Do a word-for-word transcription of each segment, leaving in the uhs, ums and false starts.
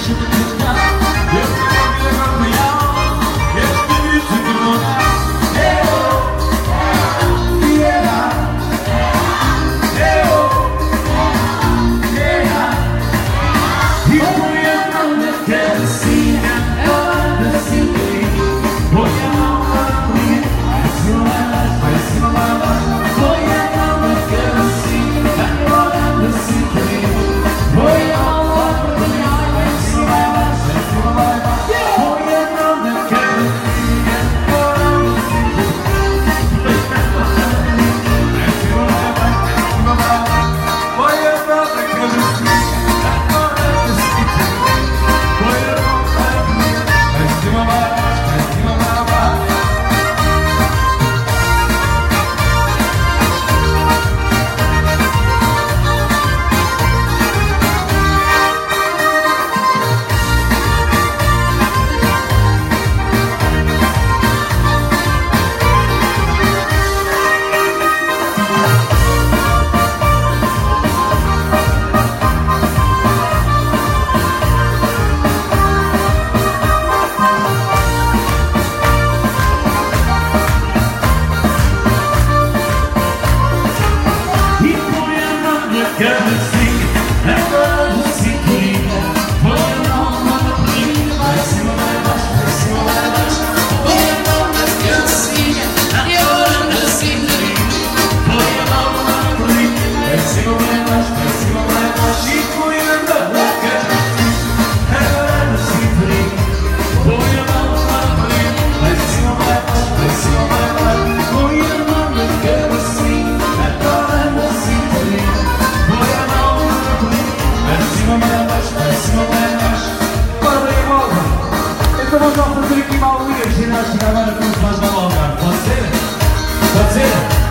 Então vamos lá fazer aqui uma aulinha de ginástica agora com os mais mal algar. Pode ser? Pode ser?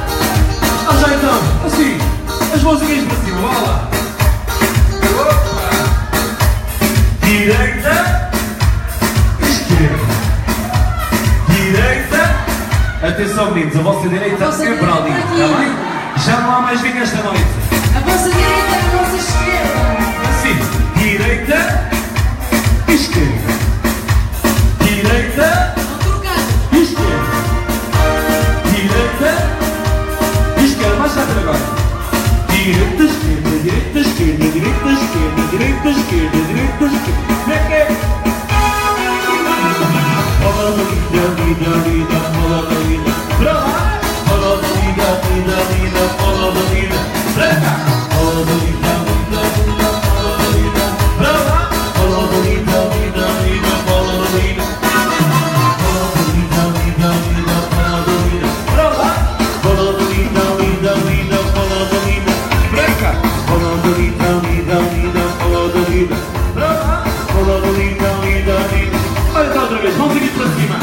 Ah, já então, assim, as mãozinhas para cima, vá lá. Opa! Direita, esquerda. Direita. Atenção, meninos, a vossa direita a vossa sempre direita ali, aqui. está bem? Já não há mais vinho esta noite. A vossa direita, a vossa esquerda. Assim, direita, esquerda. Direita, Vão trocar. esquerda. Direita, esquerda. Mais rápido agora. Direita, esquerda, direita, esquerda, direita, esquerda, direita, esquerda, direita, esquerda. Pegue. Bola da vida, vida, vida, bola da vida. Pra lá. Bola da vida, vida, vida, bola da vida. Pra cá. Bola da vida, vida, vida, bola da vida. Pra lá. Bola da vida, vida, vida, bola da vida. Bola da vida, vida, vida, bola da vida. Pra lá. Bola da vida, vida, vida, bola da vida. Pra cá. Bola da vida, vida, vida, bola da vida. Pra lá. Bola da vida, vida, vida. Olha então outra vez, vamos aqui para cima.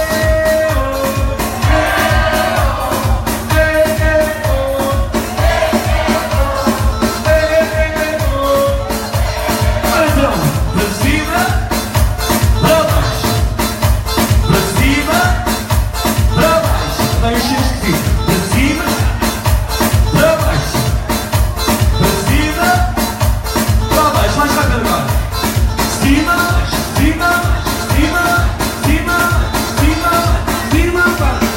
Olha então, para cima, para baixo. Para cima, para baixo. Deixa esquisito. Para cima, para baixo. Para cima, para baixo. Mais rápido agora. Cima, baixo, cima, baixo, cima, cima, cima, cima, baixo.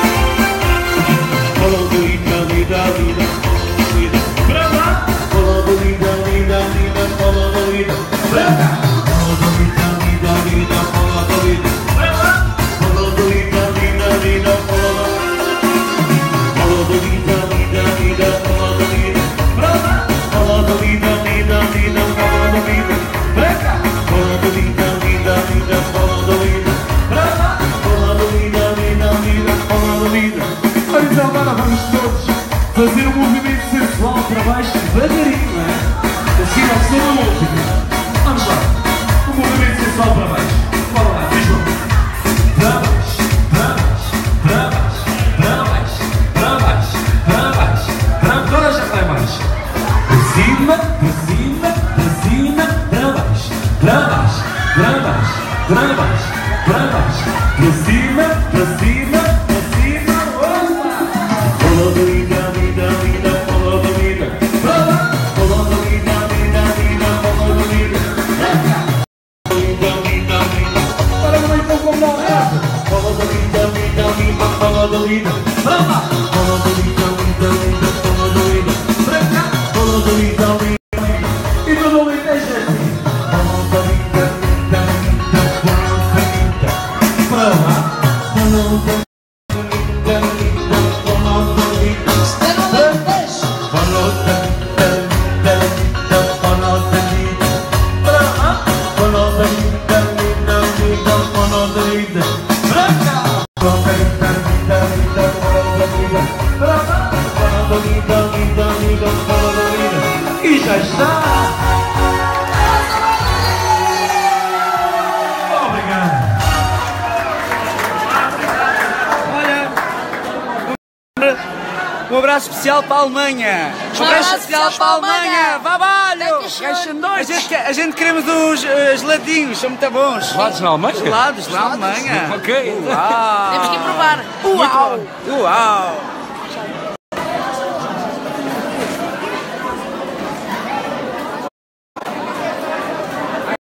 Bola da vida, vida, vida, vida. Para lá. Bola da vida, vida, vida, bola da vida. Para cá. Bola da vida, vida, vida, bola da vida. Para lá. Bola da vida, vida, vida, bola da vida. Bola da vida, vida, vida, bola da vida. Para lá. Bola da vida, vida, vida, bola da vida. Para cá. Bola da vida, vida, vida, bola da vida. Para lá. Bola da vida, vida, vida, bola da vida. Olha então, agora vamos todos fazer um movimento sensual para baixo devagarinho, não é? Assim ao som da música. Vamos lá. Um movimento sensual para baixo. Bora lá, diz lá. Para baixo, para baixo, para baixo, para baixo, para baixo, para baixo, para baixo. Agora já vai mais. Para cima, para cima, para cima, para baixo, para baixo, para baixo, para baixo, para baixo. Para cima, para cima, para cima. Opa! Bola da vida, vida, vida, bola da vida. Para lá. Bola da vida, vida, vida, bola da vida. Para cá. Um abraço especial para a Alemanha. Um abraço especial para a Alemanha. Vabalho. Dankeschön. A gente, a gente queremos uns uh, geladinhos, são muito bons. Gelados na Alemanha? Gelados na Alemanha. Ok. Uau. Temos que ir provar. Uau. Uau.